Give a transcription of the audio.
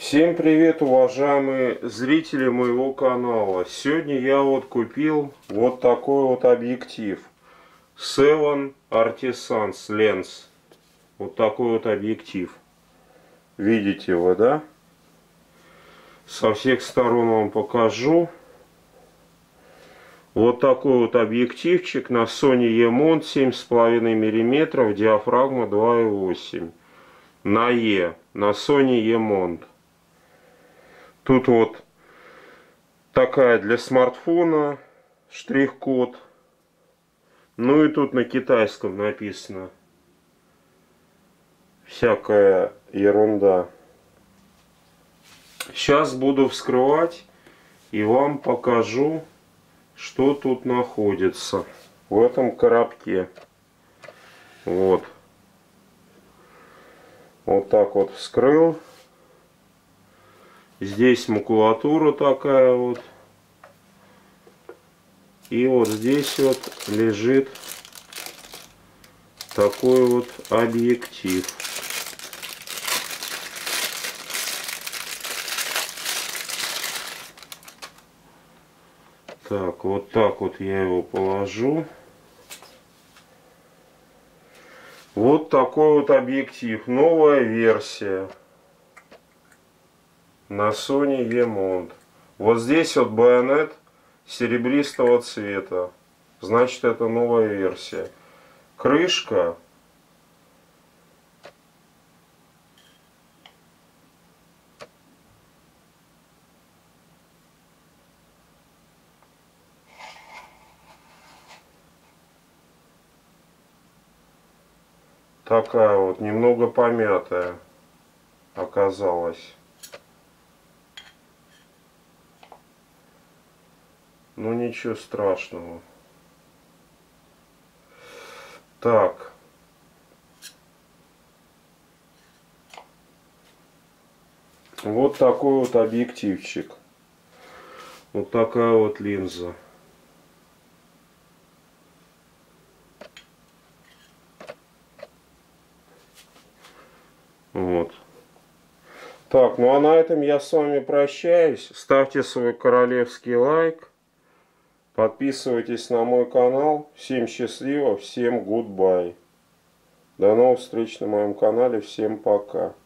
Всем привет, уважаемые зрители моего канала. Сегодня я купил вот такой объектив Seven Artisans Lens. Вот такой объектив. Видите вы, да? Со всех сторон вам покажу. Вот такой объективчик на Sony E-Mount 7,5 мм, диафрагма 2,8 на E, на Sony E-Mount. Тут такая для смартфона штрих-код. Ну и тут на китайском написано всякая ерунда. Сейчас буду вскрывать и вам покажу, что тут находится в этом коробке. Вот так вскрыл. Здесь макулатура такая И здесь лежит такой объектив. Так, я его положу. Вот такой объектив. Новая версия. На Sony E-Mount. Вот здесь байонет серебристого цвета. Значит, это новая версия. Крышка. Такая немного помятая оказалась. Ну ничего страшного. Так. Вот такой объективчик. Вот такая линза. Так, ну а на этом я с вами прощаюсь. Ставьте свой королевский лайк. Подписывайтесь на мой канал. Всем счастливо, всем goodbye. До новых встреч на моем канале. Всем пока.